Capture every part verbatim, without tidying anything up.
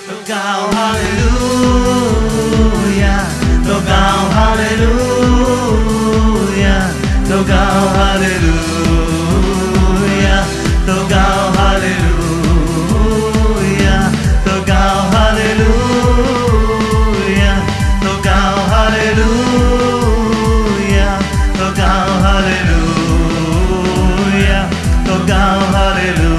Togao hallelujah, Togao hallelujah, Togao hallelujah, Togao hallelujah, Togao hallelujah, Togao hallelujah, Togao hallelujah, Togao hallelujah.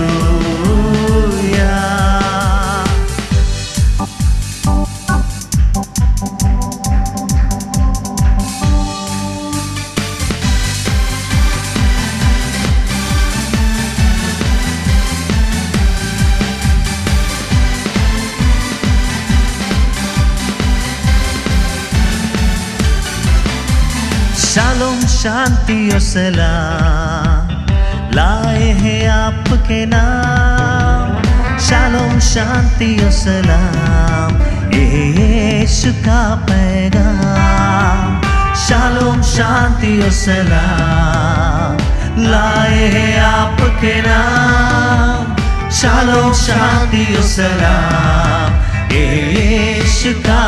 शालोम शांति और सलाम लाए हैं आपके नाम। शालोम शांति और सलाम यीशु का पैगाम। शालोम शांति और सलाम लाए हैं आपके नाम। शालोम शांति और सलाम यीशु का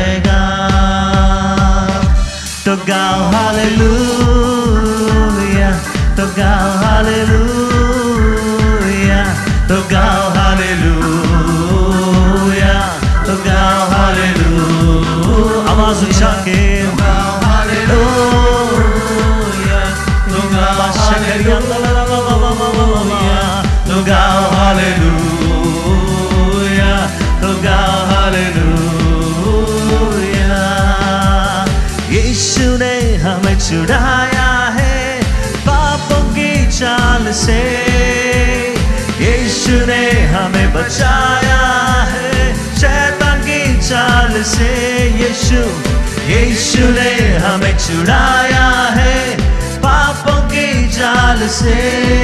पैगाम। Togao hallelujah, Togao hallelujah, Togao hallelujah, Togao hallelujah. आवाज उठा के Togao hallelujah, Togao hallelujah, Togao hallelujah, Togao hallelujah. यीशु ने हमें छुड़ाया है पापों की चाल से। यीशु ने हमें बचाया है शैतान की चाल से। यीशु यीशु ने हमें छुड़ाया है पापों की चाल से।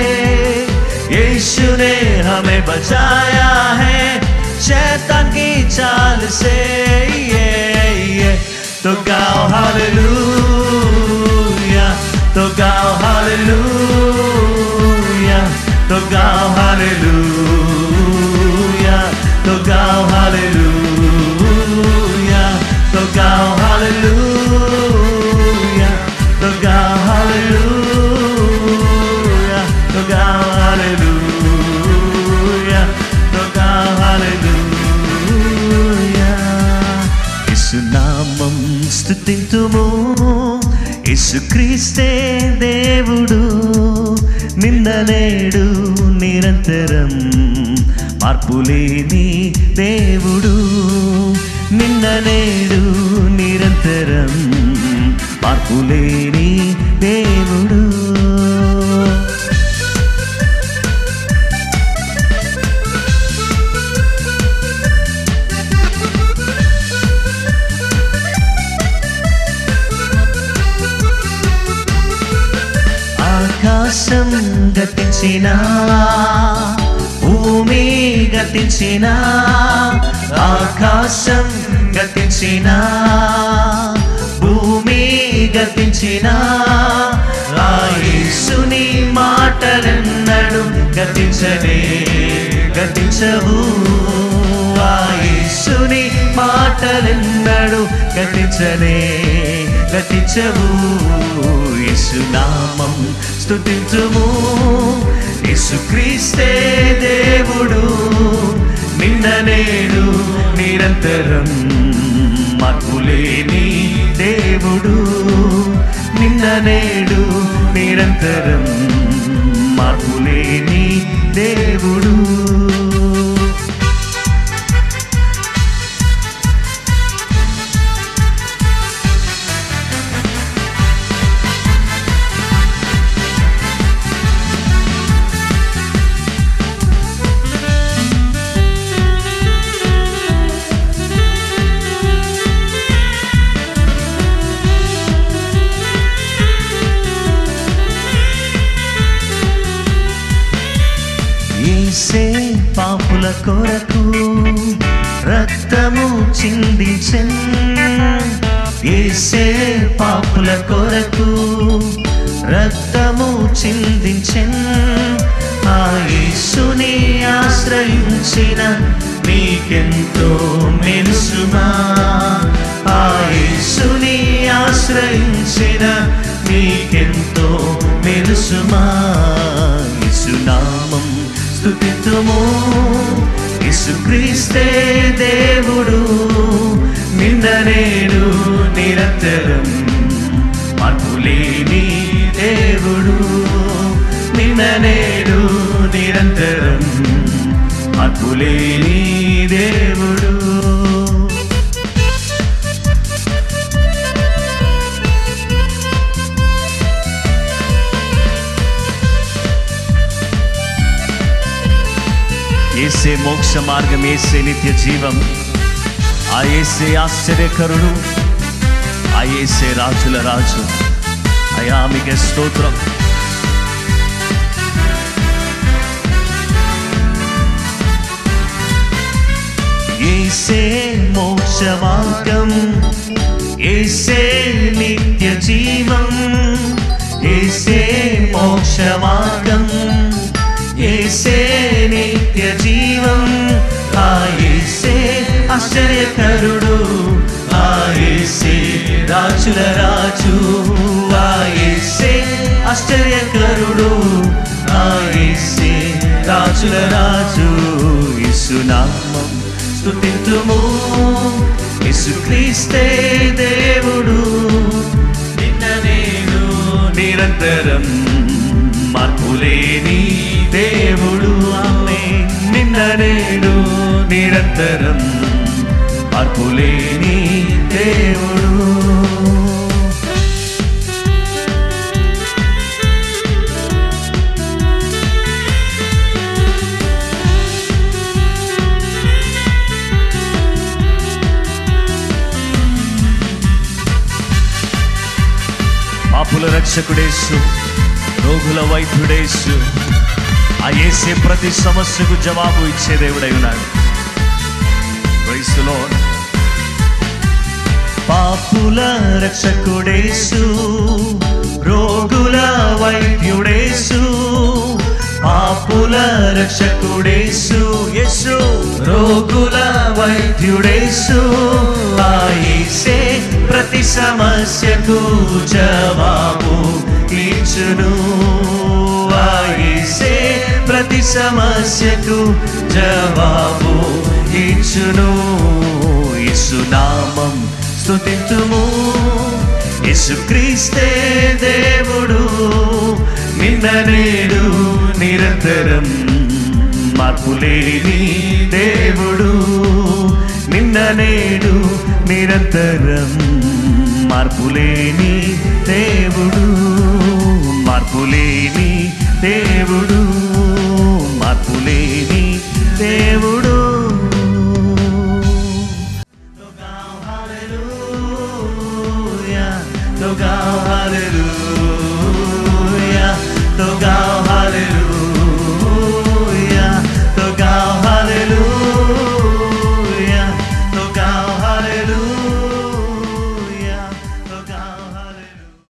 यीशु ने हमें बचाया है शैतान की चाल से। ये ये Togao hallelujah, Togao hallelujah, Togao hallelujah, Togao hallelujah, Togao hallelujah, Togao hallelujah, Togao hallelujah, Togao hallelujah. Yesu namam స్తుతింతుము. యేసుక్రీస్తే దేవుడు నిన్న నేడు నిరంతరం మార్పులేని దేవుడు. నిన్న నేడు నిరంతరం మార్పులేని దేవుడు. ఆకాశం గతించినా భూమి గతించినా, ఆకాశం గతించినా భూమి గతించినా, ఆ యేసుని మాటలెన్నడు గతించనే గతించవు. ఆ యేసుని మాటలెన్నడు గతించనే గతించవు. యేసు నామం స్తుతించుము. యేసుక్రీస్తే దేవుడు నిన్న నేడు నిరంతరం మార్పులేని దేవుడు. నిన్న నేడు నిరంతరం మార్పులేని దేవుడు. యేసే పాపుల కొరకు రక్తము చిందించెను. యేసే పాపుల కొరకు రక్తము చిందించెను. ఆ యేసుని ఆశ్రయించిన నీ నీకెంతో మెలుసుమా. ఆ యేసుని ఆశ్రయించిన నీకెంతో మెలుసుమా. యేసునామం స్తుతింతుము. యేసుక్రీస్తే దేవుడు, నిన్న నేడు నిరంతరం మార్పులేని దేవుడు. నిన్న నేడు నిరంతరం మార్పులేని దేవుడు. యేసే మోక్ష మార్గం, యేసే నిత్య జీవం. ఆ యేసే ఆశ్చర్యకరుడు, ఆ యేసే రాజుల రాజు. అయ్యా మీకే స్తోత్రం. యేసే మోక్ష మార్గం, యేసే నిత్య జీవం. యేసే మోక్ష మార్గం, యేసే నిత్య జీవం. ఆ యేసే ఆశ్చర్యకరుడు, ఆ యేసే రాజుల రాజు. ఆ యేసే ఆశ్చర్యకరుడు, ఆ యేసే రాజుల రాజు. యేసునామం స్తుతింతుము. యేసుక్రీస్తే దేవుడు, నిన్న నేడు నిరంతరం మార్పులేని దేవుడు. ఆమేన్. నిన్న నేడు నిరంతరం మార్పులేని దేవుడు. పాపుల రక్షకుడేసు, రోగుల వైద్యుడేసు. ఆ యేసే ప్రతి సమస్యకు జవాబు ఇచ్చే దేవుడై ఉన్నాడు. Praise the Lord. పాపుల రక్షకుడేసు, రోగుల వైద్యుడేసు. పాపుల రక్షకుడేసు యేసు, రోగుల వైద్యుడేసు. ఆ యేసే ప్రతి సమస్యకు జవాబు ఇచ్చును. ఆ యేసే ప్రతి సమస్యకు జవాబు ఇచ్చును. యేసునామం స్తుతింతుము. యేసుక్రీస్తే దేవుడు, నిన్న నేడు నిరంతరం మార్పులేని దేవుడు. నిన్న నేడు నిరంతరం మార్పులేని దేవుడు. మార్పులేని దేవుడు, మార్పులేని దేవుడు. Hallelujah, hallelujah.